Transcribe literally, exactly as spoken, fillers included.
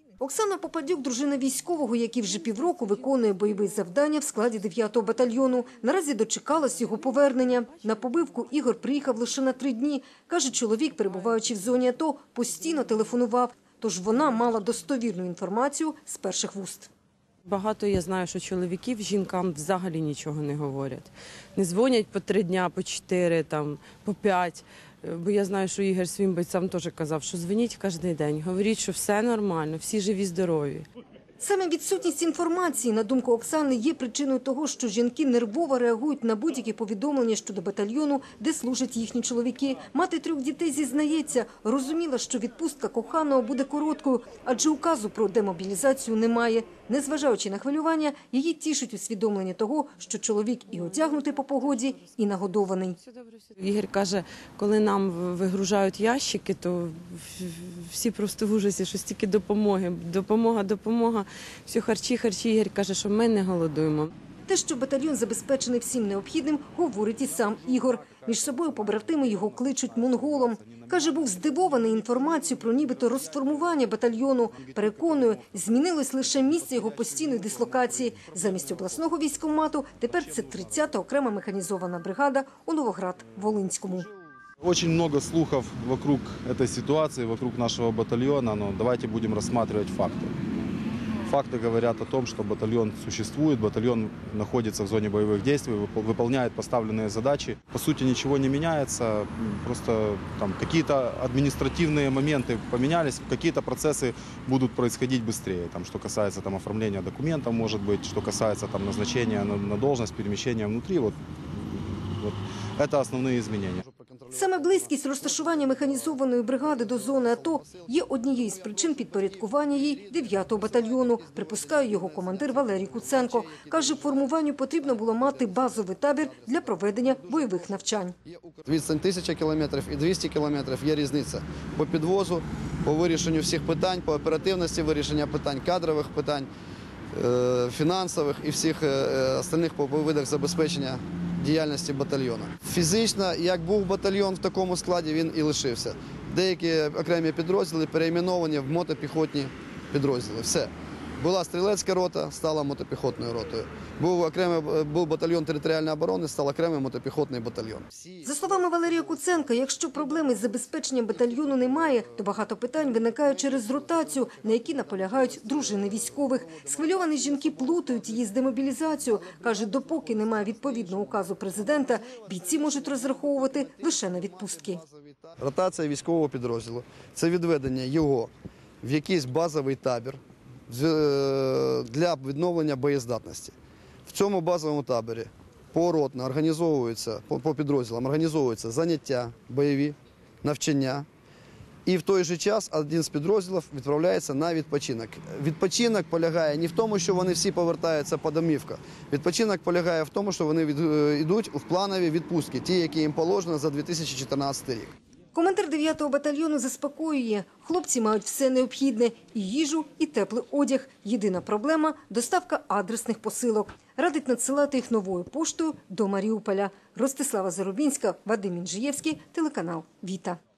Оксана Попадюк – дружина військового, який вже півроку виконує бойові завдання в складі дев'ятого батальйону. Наразі дочекалась його повернення. На побивку Ігор приїхав лише на три дні. Каже, чоловік, перебуваючи в зоні АТО, постійно телефонував. Тож вона мала достовірну інформацію з перших вуст. Багато я знаю, що чоловіків жінкам взагалі нічого не говорять. Не дзвонять по три дня, по чотири, там, по п'ять. Бо я знаю, що Ігор своїм бойцям теж казав, що дзвоніть кожен день, говоріть, що все нормально, всі живі, здорові. Саме відсутність інформації, на думку Оксани, є причиною того, що жінки нервово реагують на будь-які повідомлення щодо батальйону, де служать їхні чоловіки. Мати трьох дітей зізнається, розуміла, що відпустка коханого буде короткою, адже указу про демобілізацію немає. Незважаючи на хвилювання, її тішить усвідомлення того, що чоловік і одягнутий по погоді, і нагодований. Ігор каже, коли нам вигружають ящики, то всі просто в ужасі, що стільки допомоги. Допомога, допомога. Всі харчі, харчі. Ігор каже, що ми не голодуємо. Те, що батальйон забезпечений всім необхідним, говорить і сам Ігор. Між собою побратими його кличуть монголом. Каже, був здивований інформацією про нібито розформування батальйону. Переконує, змінилось лише місце його постійної дислокації. Замість обласного військкомату тепер це тридцята окрема механізована бригада у Новоград-Волинському. Очень много слухов вокруг этой ситуации, вокруг нашего батальона, но давайте будем рассматривать факты. Факты говорят о том, что батальон существует, батальон находится в зоне боевых действий, выполняет поставленные задачи. По сути, ничего не меняется, просто там какие-то административные моменты поменялись, какие-то процессы будут происходить быстрее. Там, что касается там, оформления документов, может быть, что касается там, назначения на, на должность, перемещения внутри. Вот, вот. Это основные изменения. Саме близькість розташування механізованої бригади до зони АТО є однією з причин підпорядкування їй дев'ятого батальйону, припускає його командир Валерій Куценко. Каже, формуванню потрібно було мати базовий табір для проведення бойових навчань. Відстань тисяча кілометрів і двісті кілометрів є різниця по підвозу, по вирішенню всіх питань, по оперативності вирішення питань, кадрових питань, фінансових і всіх остальних по видах забезпечення діяльності батальйону. Фізично, як був батальйон в такому складі, він і лишився. Деякі окремі підрозділи перейменовані в мотопіхотні підрозділи. Все. Була стрілецька рота, стала мотопіхотною ротою. Був окремий був батальйон територіальної оборони, став окремий мотопіхотний батальйон. За словами Валерія Куценка, якщо проблеми з забезпеченням батальйону немає, то багато питань виникає через ротацію, на якій наполягають дружини військових. Схвильовані жінки плутають її з демобілізацією. Каже, допоки немає відповідного указу президента, бійці можуть розраховувати лише на відпустки. Ротація військового підрозділу – це відведення його в якийсь базовий табір для відновлення боєздатності. В цьому базовому таборі поротно організовуються, по підрозділам організовуються заняття, бойові, навчання. І в той же час один з підрозділів відправляється на відпочинок. Відпочинок полягає не в тому, що вони всі повертаються по домівках. Відпочинок полягає в тому, що вони йдуть в планові відпустки, ті, які їм положено за дві тисячі чотирнадцятий рік. Командир дев'ятого батальйону заспокоює. Хлопці мають все необхідне – і їжу, і теплий одяг. Єдина проблема – доставка адресних посилок. Радить надсилати їх новою поштою до Маріуполя. Ростислава Зарубінська, Вадим Інжиєвський, телеканал «Віта».